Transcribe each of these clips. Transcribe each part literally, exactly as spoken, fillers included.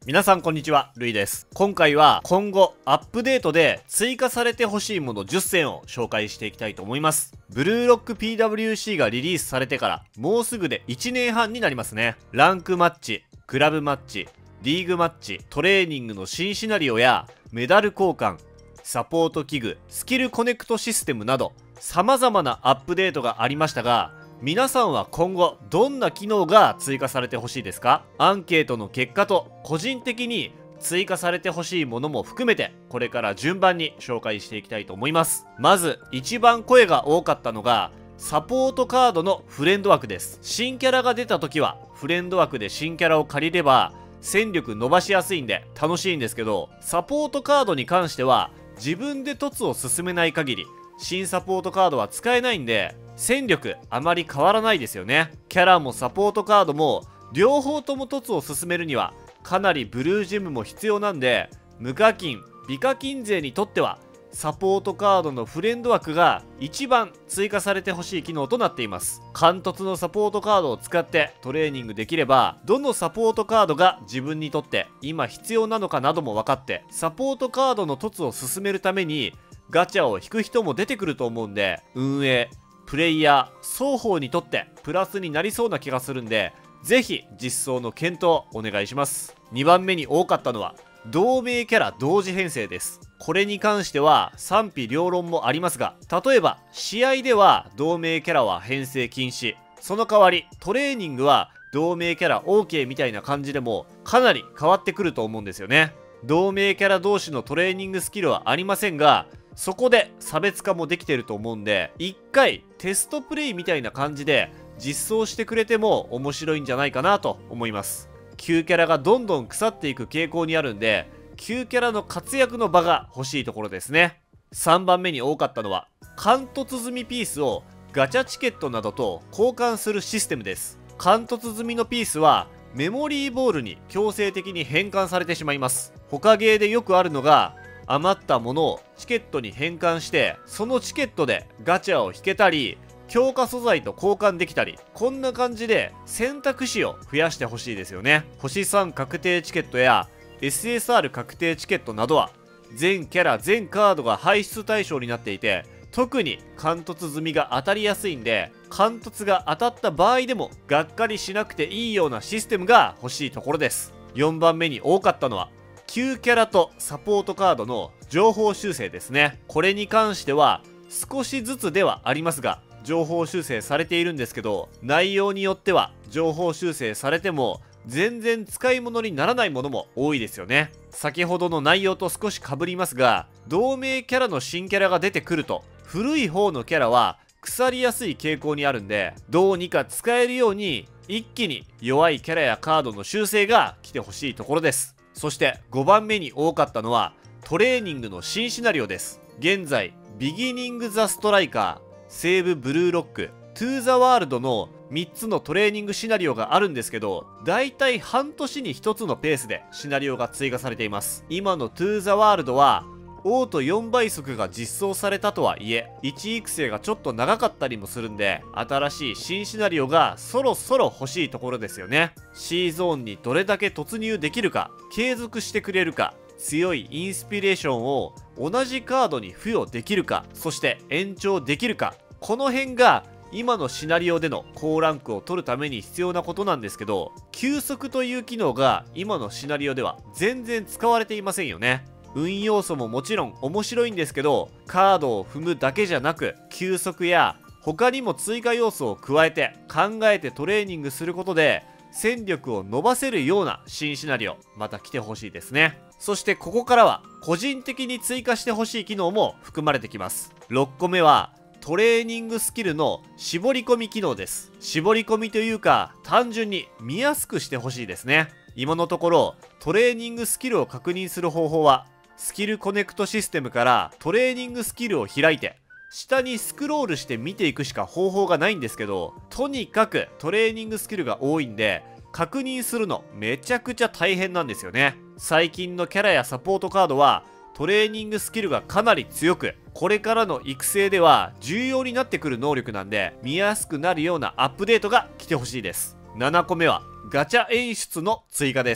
皆さんこんにちは、ルイです。今回は今後アップデートで追加されてほしいものじゅっせんを紹介していきたいと思います。ブルーロック ピーダブリューシー がリリースされてからもうすぐでいちねんはんになりますね。ランクマッチ、クラブマッチ、リーグマッチ、トレーニングの新シナリオやメダル交換、サポート器具、スキルコネクトシステムなど様々なアップデートがありましたが、皆さんは今後どんな機能が追加されてほしいですか？アンケートの結果と個人的に追加されてほしいものも含めてこれから順番に紹介していきたいと思います。まず一番声が多かったのがサポートカードのフレンド枠です。新キャラが出た時はフレンド枠で新キャラを借りれば戦力伸ばしやすいんで楽しいんですけど、サポートカードに関しては自分で凸を進めない限り新サポートカードは使えないんで戦力あまり変わらないですよね。キャラもサポートカードも両方とも凸を進めるにはかなりブルージムも必要なんで、無課金美課金勢にとってはサポートカードのフレンド枠が一番追加されてほしい機能となっています。貫突のサポートカードを使ってトレーニングできれば、どのサポートカードが自分にとって今必要なのかなども分かって、サポートカードの凸を進めるためにガチャを引く人も出てくると思うんで、運営プレイヤー双方にとってプラスになりそうな気がするんで、ぜひ実装の検討お願いします。にばんめに多かったのは同盟キャラ同時編成です。これに関しては賛否両論もありますが、例えば試合では同盟キャラは編成禁止、その代わりトレーニングは同盟キャラ オーケー みたいな感じでもかなり変わってくると思うんですよね。同盟キャラ同士のトレーニングスキルはありませんが、そこで差別化もできてると思うんで、一回テストプレイみたいな感じで実装してくれても面白いんじゃないかなと思います。旧キャラがどんどん腐っていく傾向にあるんで、旧キャラの活躍の場が欲しいところですね。さんばんめに多かったのは貫突済みピースをガチャチケットなどと交換するシステムです。貫突済みのピースはメモリーボールに強制的に変換されてしまいます。他ゲーでよくあるのが、余ったものをチケットに変換してそのチケットでガチャを引けたり強化素材と交換できたり、こんな感じで選択肢を増やしてほしいですよね。星さん確定チケットや エスエスアール 確定チケットなどは全キャラ全カードが排出対象になっていて、特に貫突済みが当たりやすいんで、貫突が当たった場合でもがっかりしなくていいようなシステムが欲しいところです。よんばんめに多かったのは旧キャラとサポートカードの情報修正ですね。これに関しては少しずつではありますが情報修正されているんですけど、内容によっては情報修正されても全然使い物にならないものも多いですよね。先ほどの内容と少し被りますが、同盟キャラの新キャラが出てくると古い方のキャラは腐りやすい傾向にあるんで、どうにか使えるように一気に弱いキャラやカードの修正が来てほしいところです。そしてごばんめに多かったのはトレーニングの新シナリオです。現在ビギニング・ザ・ストライカー、セーブ・ブルーロック、トゥー・ザ・ワールドのみっつのトレーニングシナリオがあるんですけど、だいたい半年にひとつのペースでシナリオが追加されています。今のトゥー・ザ・ワールドはオートよんばい速が実装されたとはいえいち育成がちょっと長かったりもするんで、新しい新シナリオがそろそろ欲しいところですよね。 C ゾーンにどれだけ突入できるか、継続してくれるか、強いインスピレーションを同じカードに付与できるか、そして延長できるか、この辺が今のシナリオでの高ランクを取るために必要なことなんですけど、急速という機能が今のシナリオでは全然使われていませんよね。運要素ももちろん面白いんですけど、カードを踏むだけじゃなく急速や他にも追加要素を加えて考えてトレーニングすることで戦力を伸ばせるような新シナリオまた来てほしいですね。そしてここからは個人的に追加してほしい機能も含まれてきます。ろっこめはトレーニングスキルの絞り込み機能です。絞り込みというか単純に見やすくしてほしいですね。今のところトレーニングスキルを確認する方法はスキルコネクトシステムからトレーニングスキルを開いて下にスクロールして見ていくしか方法がないんですけど、とにかくトレーニングスキルが多いんで確認するのめちゃくちゃ大変なんですよね。最近のキャラやサポートカードはトレーニングスキルがかなり強く、これからの育成では重要になってくる能力なんで、見やすくなるようなアップデートが来てほしいです。ななこめはガチャ演出の追加です。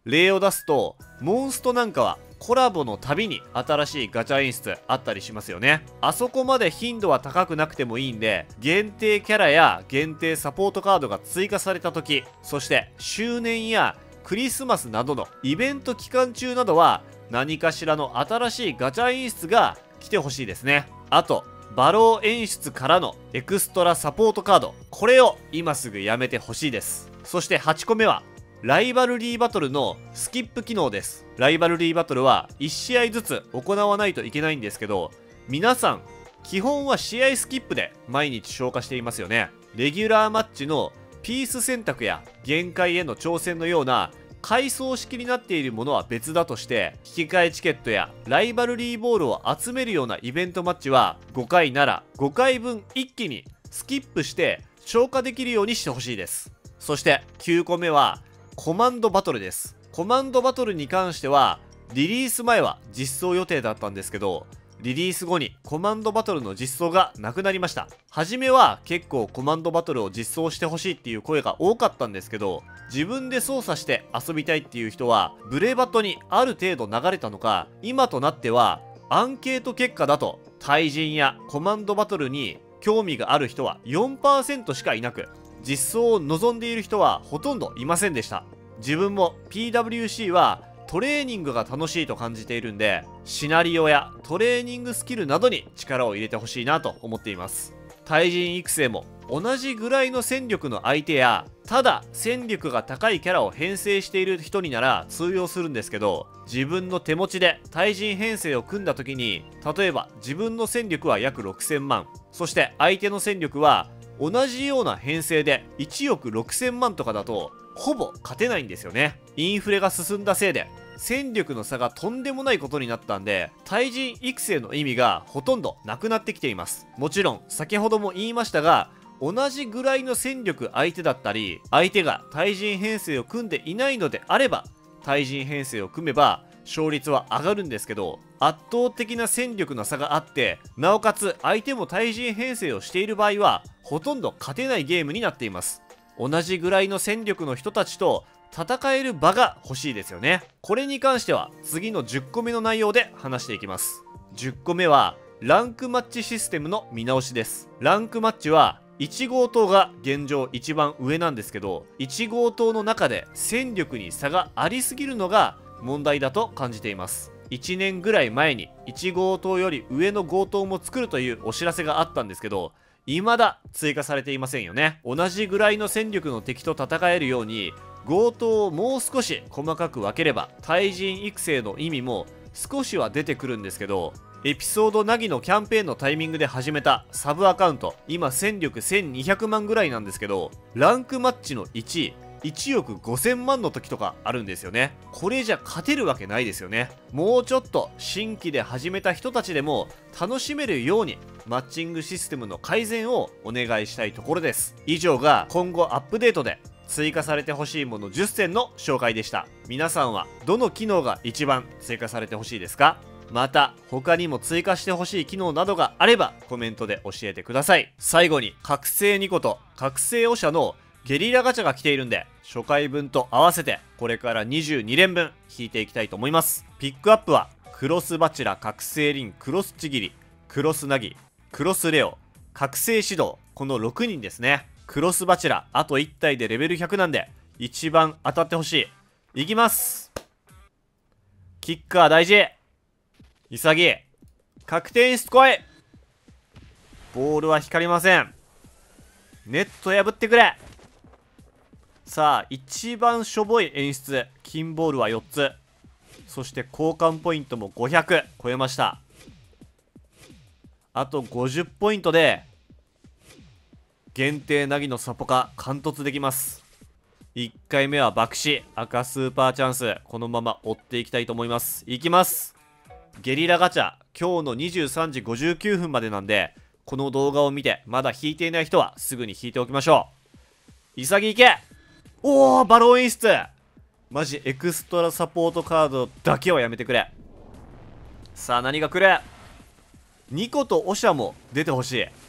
例を出すと、モンストなんかはコラボのたびに新しいガチャ演出あったりしますよね。あそこまで頻度は高くなくてもいいんで、限定キャラや限定サポートカードが追加された時、そして周年やクリスマスなどのイベント期間中などは何かしらの新しいガチャ演出が来てほしいですね。あとバロー演出からのエクストラサポートカード、これを今すぐやめてほしいです。そしてはちこめはライバルリーバトルのスキップ機能です。ライバルリーバトルはいち試合ずつ行わないといけないんですけど、皆さん基本は試合スキップで毎日消化していますよね。レギュラーマッチのピース選択や限界への挑戦のような階層式になっているものは別だとして、引き換えチケットやライバルリーボールを集めるようなイベントマッチはごかいならごかいぶん一気にスキップして消化できるようにしてほしいです。そしてきゅうこめはコマンドバトルです。コマンドバトルに関してはリリース前は実装予定だったんですけど、リリース後にコマンドバトルの実装がなくなりました。初めは結構コマンドバトルを実装してほしいっていう声が多かったんですけど、自分で操作して遊びたいっていう人はブレバトにある程度流れたのか、今となってはアンケート結果だと対人やコマンドバトルに興味がある人は よんパーセント しかいなく、実装を望んでいる人はほとんどいませんでした。自分も ピーダブリューシー はトレーニングが楽しいと感じているんで、シナリオやトレーニングスキルなどに力を入れてほしいなと思っています。対人育成も同じぐらいの戦力の相手や、ただ戦力が高いキャラを編成している人になら通用するんですけど、自分の手持ちで対人編成を組んだ時に、例えば自分の戦力は約ろくせんまん、そして相手の戦力は同じような編成でいちおくろくせんまんとかだとほぼ勝てないんですよね。インフレが進んだせいで戦力の差がとんでもないことになったんで、対人育成の意味がほとんどなくなってきています。もちろん先ほども言いましたが、同じぐらいの戦力相手だったり、相手が対人編成を組んでいないのであれば対人編成を組めば勝率は上がるんですけど、圧倒的な戦力の差があって、なおかつ相手も対人編成をしている場合はほとんど勝てないゲームになっています。同じぐらいの戦力の人たちと戦える場が欲しいですよね。これに関しては次のじゅっこめの内容で話していきます。じゅっこめはランクマッチシステムの見直しです。ランクマッチはいち号棟が現状一番上なんですけど、いち号棟の中で戦力に差がありすぎるのが問題だと感じています。いちねんぐらい前にいち号棟より上の号棟も作るというお知らせがあったんですけど、未だ追加されていませんよね。同じぐらいの戦力の敵と戦えるように号棟をもう少し細かく分ければ対人育成の意味も少しは出てくるんですけど、エピソードナギのキャンペーンのタイミングで始めたサブアカウント、今戦力せんにひゃくまんぐらいなんですけど、ランクマッチのいちいいちおくごせんまんの時とかあるんですよね。これじゃ勝てるわけないですよね。もうちょっと新規で始めた人たちでも楽しめるようにマッチングシステムの改善をお願いしたいところです。以上が今後アップデートで追加されてほしいものじゅっせんの紹介でした。皆さんはどの機能が一番追加されてほしいですか？また他にも追加してほしい機能などがあればコメントで教えてください。最後に覚醒にこと覚醒オシャのゲリラガチャが来ているんで、初回分と合わせてこれからにじゅうにれんぶん引いていきたいと思います。ピックアップはクロスバチュラ、覚醒リン、クロスちぎり、クロスナギ、クロスレオ、覚醒指導、このろくにんですね。クロスバチュラあといち体でレベルひゃくなんで一番当たってほしい。いきます。キッカー大事、潔い、確定演出来い。ボールは光りません。ネット破ってくれ。さあ一番しょぼい演出、金ボールはよっつ、そして交換ポイントもごひゃく超えました。あとごじゅっポイントで限定ナギのサポカ貫突できます。いっかいめは爆死、赤スーパーチャンス、このまま追っていきたいと思います。いきます。ゲリラガチャ今日のにじゅうさんじごじゅうきゅうふんまでなんで、この動画を見てまだ引いていない人はすぐに引いておきましょう。潔いけ。おー、バロー演出、マジエクストラサポートカードだけはやめてくれ。さあ何が来る。ニコとオシャも出てほしい。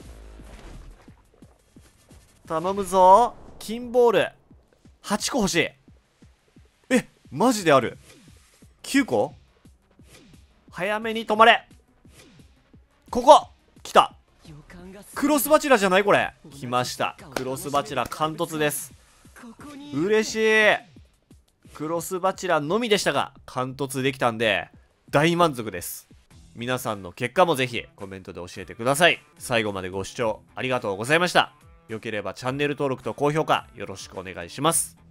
頼むぞ。金ボールはちこ欲しい。え、 マジである。きゅうこ。早めに止まれ。ここ来た。クロスバチラじゃないこれ。来ました。クロスバチラ貫突です。嬉しい。クロスバチラのみでしたが貫突できたんで大満足です。皆さんの結果もぜひコメントで教えてください。最後までご視聴ありがとうございました。よければチャンネル登録と高評価よろしくお願いします。